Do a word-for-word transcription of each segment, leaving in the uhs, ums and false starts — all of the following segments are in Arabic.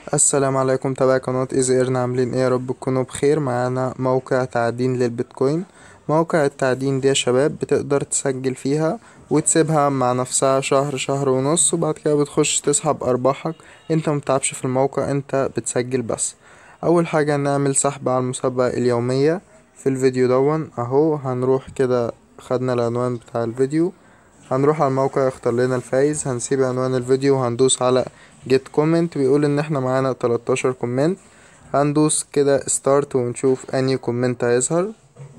السلام عليكم، تابع قناة ايزي ايرن. عاملين ايه؟ يا رب تكونوا بخير. معانا موقع تعدين للبيتكوين. موقع التعدين دي يا شباب بتقدر تسجل فيها وتسيبها مع نفسها شهر شهر ونص، وبعد كده بتخش تسحب ارباحك. انت متعبش في الموقع، انت بتسجل بس. اول حاجة نعمل سحب على المسابقة اليومية. في الفيديو دون اهو هنروح كده، خدنا العنوان بتاع الفيديو، هنروح على الموقع اختار لنا الفايز، هنسيب عنوان الفيديو وهندوس على جيت كومنت. بيقول ان احنا معانا تلتاشر كومنت. هندوس كده ستارت ونشوف انهي كومنت هيظهر.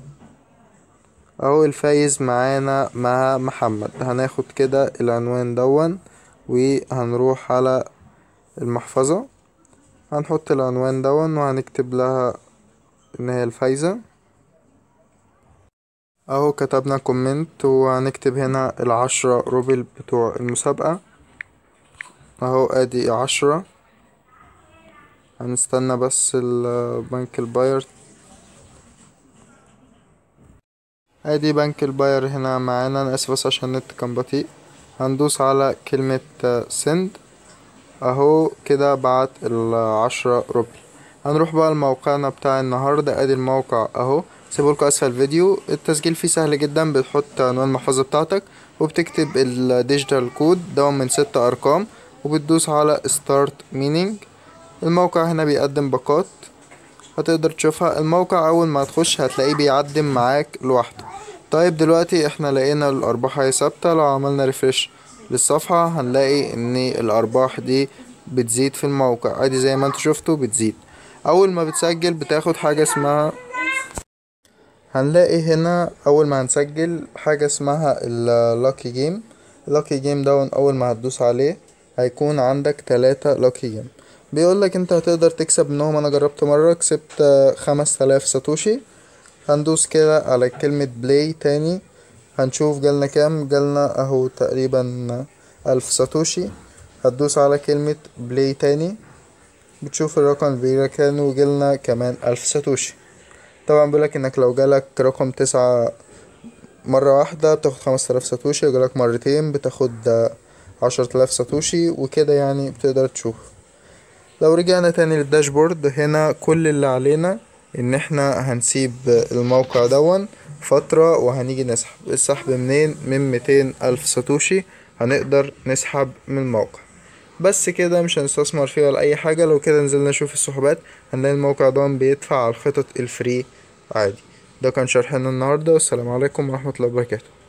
اهو الفايز معانا مع محمد. هناخد كده العنوان دون وهنروح على المحفظة، هنحط العنوان دون وهنكتب لها ان هي الفايزة. اهو كتبنا كومنت وهنكتب هنا العشرة روبل بتوع المسابقة. اهو ادي عشرة. هنستنى بس البنك الباير. ادي بنك الباير هنا معانا. انا اسف بس عشان النت كان بطيء. هندوس على كلمة سند. اهو كده بعت العشرة روبل. هنروح بقى لموقعنا بتاع النهاردة. ادي الموقع اهو، سيبولكوا اسفل الفيديو. التسجيل فيه سهل جدا. بتحط عنوان المحفظة بتاعتك وبتكتب الديجيتال كود ده من ست ارقام وبتدوس على ستارت مينينج. الموقع هنا بيقدم باقات هتقدر تشوفها. الموقع اول ما تخش هتلاقيه بيعدم معاك لوحده. طيب دلوقتي احنا لقينا الارباح هي ثابته. لو عملنا ريفرش للصفحه هنلاقي ان الارباح دي بتزيد في الموقع. ادي زي ما انتوا شفتوا بتزيد. اول ما بتسجل بتاخد حاجه اسمها، هنلاقي هنا اول ما هنسجل حاجه اسمها اللاكي جيم. اللاكي جيم ده اول ما هتدوس عليه هيكون عندك تلاتة لاكي جيم. بيقولك انت هتقدر تكسب منهم. انا جربت مره كسبت خمس تلاف ساتوشي. هندوس كده على كلمه بلاي تاني، هنشوف جالنا كام. جالنا اهو تقريبا الف ساتوشي. هتدوس على كلمه بلاي تاني، بتشوف الرقم اللي كان وجالنا كمان الف ساتوشي. طبعا بيقولك انك لو جالك رقم تسعة مرة واحدة بتاخد خمس تلاف ساتوشي، لو جالك مرتين بتاخد عشر تلاف ساتوشي وكده، يعني بتقدر تشوف. لو رجعنا تاني للداشبورد، هنا كل اللي علينا ان احنا هنسيب الموقع دون فترة وهنيجي نسحب. السحب منين؟ من ميتين الف ساتوشي هنقدر نسحب من الموقع. بس كده، مش هنستثمر فيه ولا اي حاجة. لو كده نزلنا نشوف السحوبات هنلاقي الموقع ده بيدفع على الخطط الفري عادي. ده كان شرحنا النهاردة، والسلام عليكم ورحمة الله وبركاته.